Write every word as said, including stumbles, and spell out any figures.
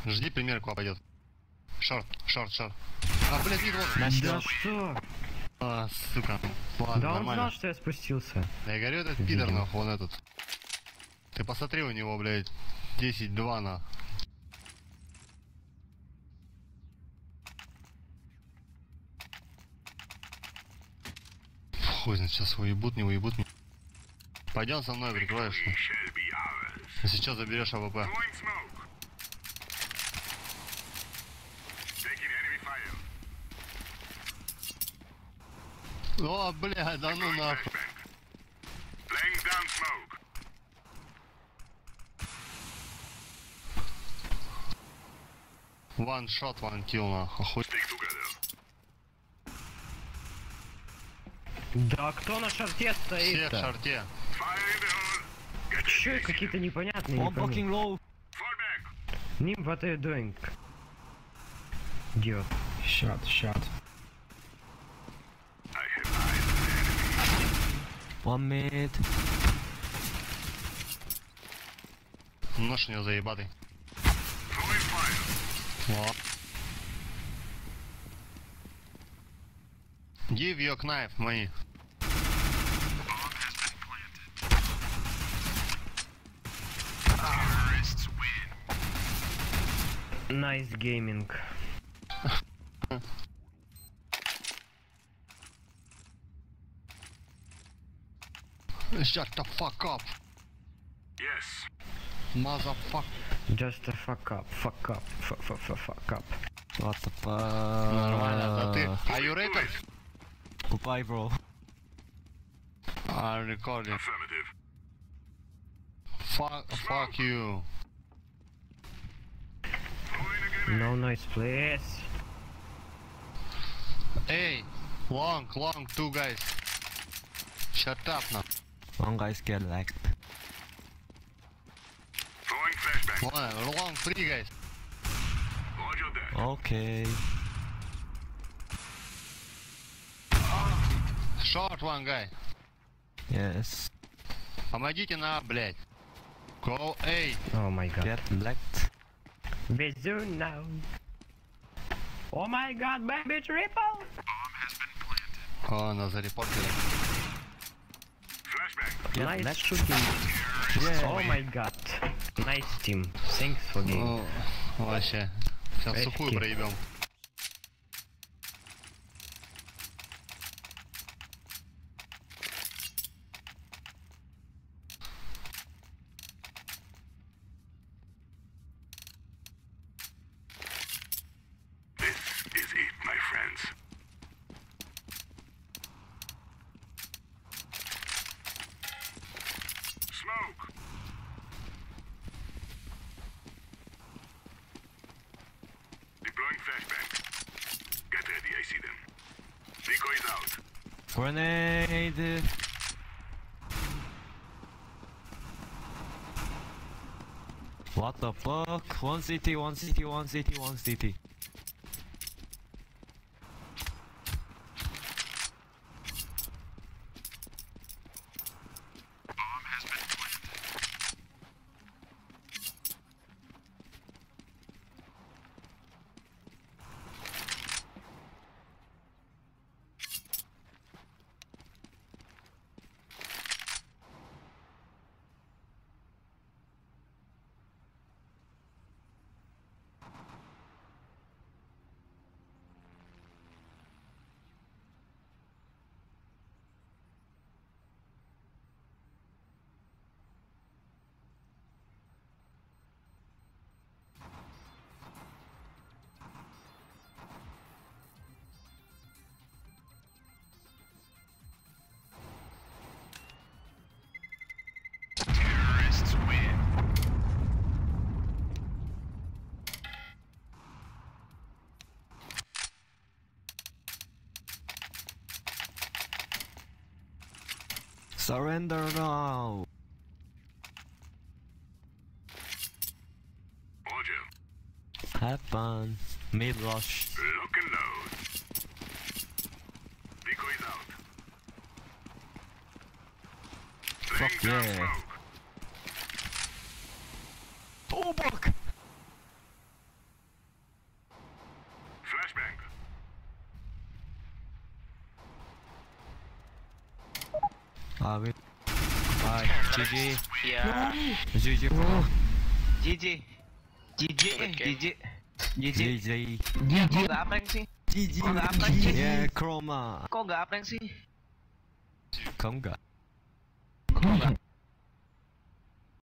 Жди, примерку пойдет. Шорт, шорт, шорт. А, блядь, не двор. Да что? А, сука. Ладно, да он нормально. знал, что я спустился. Да я говорю, этот пидор, нахуй, он этот. Ты посмотри у него, блядь, десять два на. Хуй знает, сейчас уебут, не уебут. Пойдем со мной, прикроешь. Сейчас заберешь АВП. О, бля, да ну нахуй. One shot, one kill, нахуй. Хуй. Да кто на шарте стоит? Все в шарте. Че какие-то непонятные? One fucking low. Nim, what are you doing? Идиот. Shot, shot. One mid. Нож у него заебатый. Вот. Give your knife, мои. Nice gaming. Shut the fuck up. Yes. Motherfuck. Just a fuck up, fuck up, fuck, fuck, fuck, fuck up. What the fuck? Нормально, да ты. Are you ready? Goodbye, bro. I'm recording. Affirmative. Fuck, fuck you. No noise, please. Hey, long, long, two guys. Shut up now. One guy's get lagged. Throwing flashbang. One, long, three guys. Roger that. Okay. Short one guy. Yes. Помогите на, блядь. Go A. Oh my god. Get lagged. Vision now. Oh my god, baby triple! О, нас зарепортили. Flashbang. Get Nice lagged. shooting. Yeah. Oh my god. Nice team. Thanks for game. Ну, вообще. Сейчас сухую Эфки. проебем. This is it, my friends. Smoke. Deploying flashbang. Get ready, I see them. Decoy is out. Grenade. What the fuck? One city, one city, one city, one city. Terrorists win. Surrender now. Roger. Have fun. Mid rush. Lock and load. Decoy is out. Fuck Laying down yeah. smoke. Oh fuck! Ah, wait. Bye. G G. Ya. G G. G G. G G. G G. G G. G G. Kok nggak aprank sih? G G. Kok nggak aprank sih? Yeah, Chroma. Kok nggak aprank sih? Kau enggak? Kok nggak?